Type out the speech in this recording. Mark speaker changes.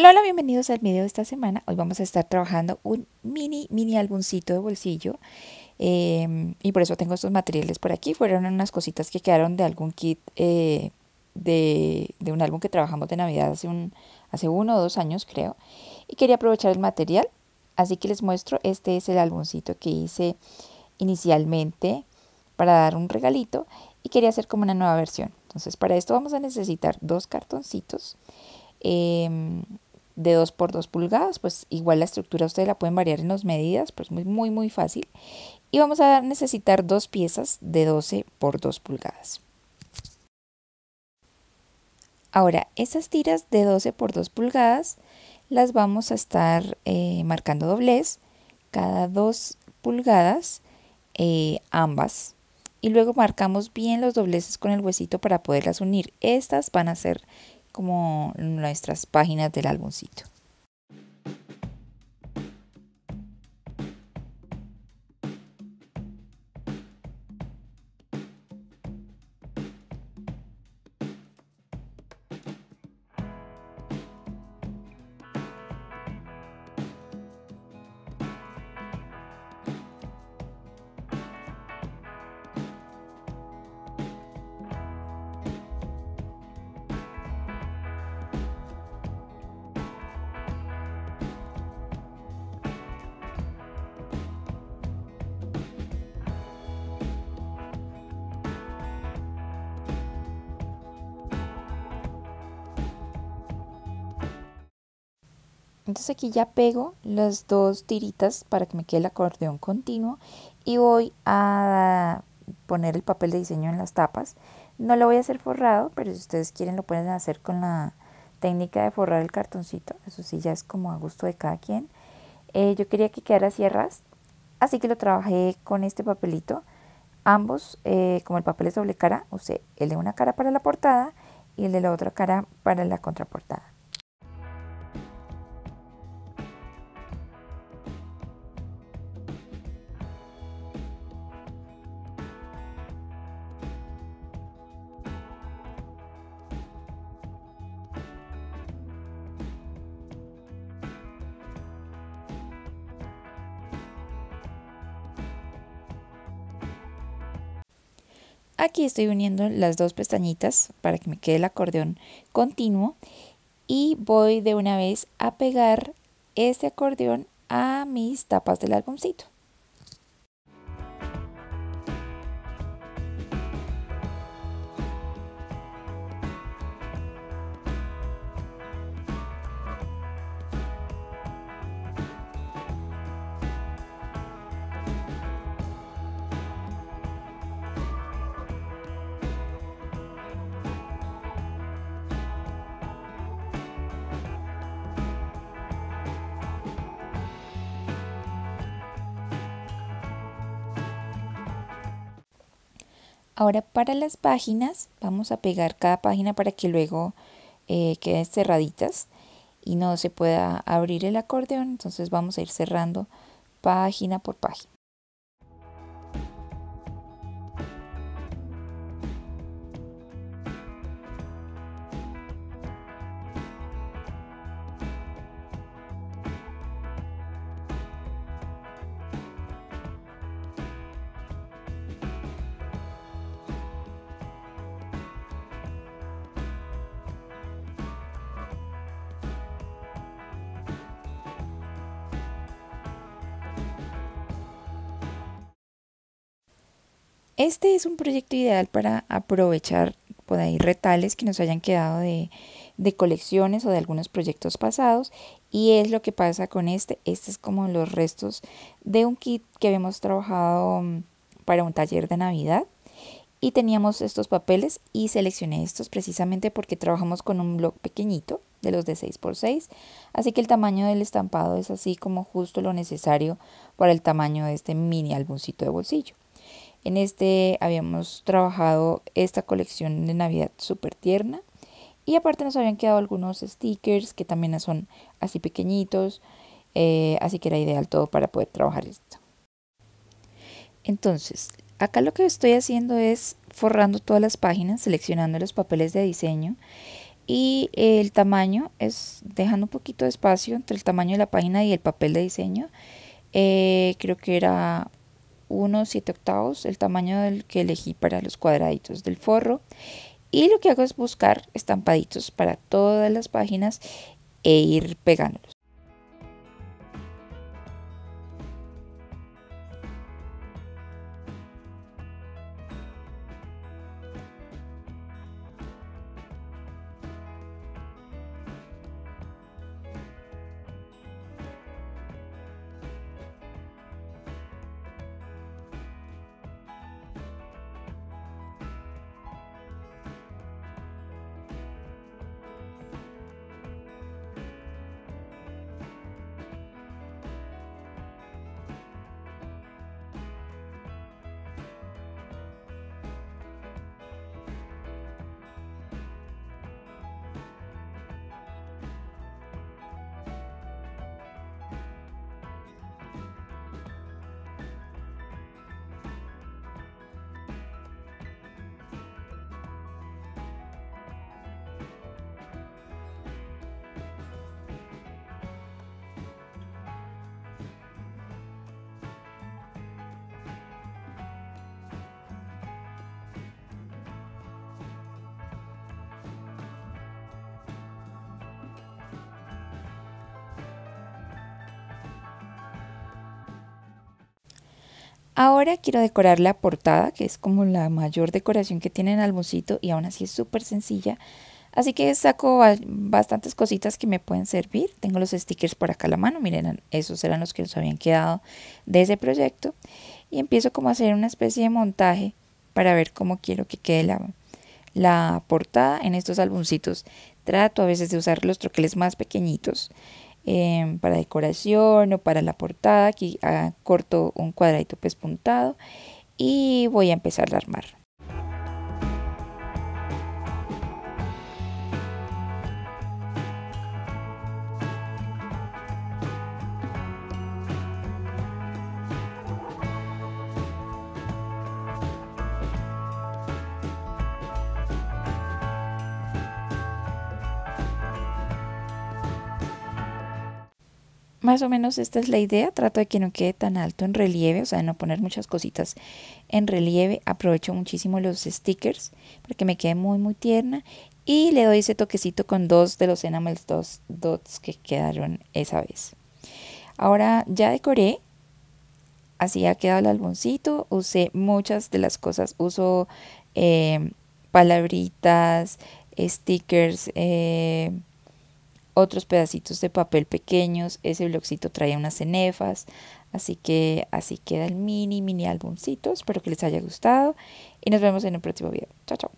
Speaker 1: Hola, hola, bienvenidos al video de esta semana. Hoy vamos a estar trabajando un mini álbumcito de bolsillo y por eso tengo estos materiales por aquí. Fueron unas cositas que quedaron de algún kit de un álbum que trabajamos de Navidad hace 1 o 2 años, creo. Y quería aprovechar el material, así que les muestro. Este es el álbumcito que hice inicialmente para dar un regalito y quería hacer como una nueva versión. Entonces para esto vamos a necesitar 2 cartoncitos de 2 por 2 pulgadas, pues igual la estructura ustedes la pueden variar en las medidas, pues muy fácil. Y vamos a necesitar 2 piezas de 12 por 2 pulgadas. Ahora, esas tiras de 12 por 2 pulgadas las vamos a estar marcando doblez cada 2 pulgadas, ambas. Y luego marcamos bien los dobleces con el huesito para poderlas unir. Estas van a ser como nuestras páginas del álbumcito. Entonces aquí ya pego las 2 tiritas para que me quede el acordeón continuo y voy a poner el papel de diseño en las tapas. No lo voy a hacer forrado, pero si ustedes quieren lo pueden hacer con la técnica de forrar el cartoncito. Eso sí, ya es como a gusto de cada quien. Yo quería que quedara así a ras, así que lo trabajé con este papelito. Ambos, como el papel es doble cara, usé el de una cara para la portada y el de la otra cara para la contraportada. Aquí estoy uniendo las 2 pestañitas para que me quede el acordeón continuo y voy de una vez a pegar este acordeón a mis tapas del álbumcito. Ahora para las páginas vamos a pegar cada página para que luego queden cerraditas y no se pueda abrir el acordeón. Entonces vamos a ir cerrando página por página. Este es un proyecto ideal para aprovechar por ahí retales que nos hayan quedado de colecciones o de algunos proyectos pasados, y es lo que pasa con este. Este es como los restos de un kit que habíamos trabajado para un taller de Navidad y teníamos estos papeles y seleccioné estos precisamente porque trabajamos con un bloc pequeñito de los de 6x6, así que el tamaño del estampado es así como justo lo necesario para el tamaño de este mini álbumcito de bolsillo. En este habíamos trabajado esta colección de Navidad súper tierna y aparte nos habían quedado algunos stickers que también son así pequeñitos, así que era ideal todo para poder trabajar esto. Entonces, acá lo que estoy haciendo es forrando todas las páginas, seleccionando los papeles de diseño y el tamaño es dejando un poquito de espacio entre el tamaño de la página y el papel de diseño. Creo que era 1/7/8 el tamaño del que elegí para los cuadraditos del forro. Y lo que hago es buscar estampaditos para todas las páginas e ir pegándolos. Ahora quiero decorar la portada, que es como la mayor decoración que tiene el álbumcito y aún así es súper sencilla. Así que saco bastantes cositas que me pueden servir. Tengo los stickers por acá a la mano, miren, esos eran los que nos habían quedado de ese proyecto. Y empiezo como a hacer una especie de montaje para ver cómo quiero que quede la portada en estos álbumcitos. Trato a veces de usar los troqueles más pequeñitos para decoración o para la portada. Aquí corto un cuadradito pespuntado y voy a empezar a armar. Más o menos esta es la idea, trato de que no quede tan alto en relieve, o sea, de no poner muchas cositas en relieve. Aprovecho muchísimo los stickers para que me quede muy tierna y le doy ese toquecito con 2 de los enamels dots que quedaron esa vez. Ahora ya decoré, así ha quedado el álbumcito, usé muchas de las cosas, uso palabritas, stickers, otros pedacitos de papel pequeños. Ese blogcito traía unas cenefas, así que así queda el mini álbumcito. Espero que les haya gustado y nos vemos en el próximo video. Chao, chao.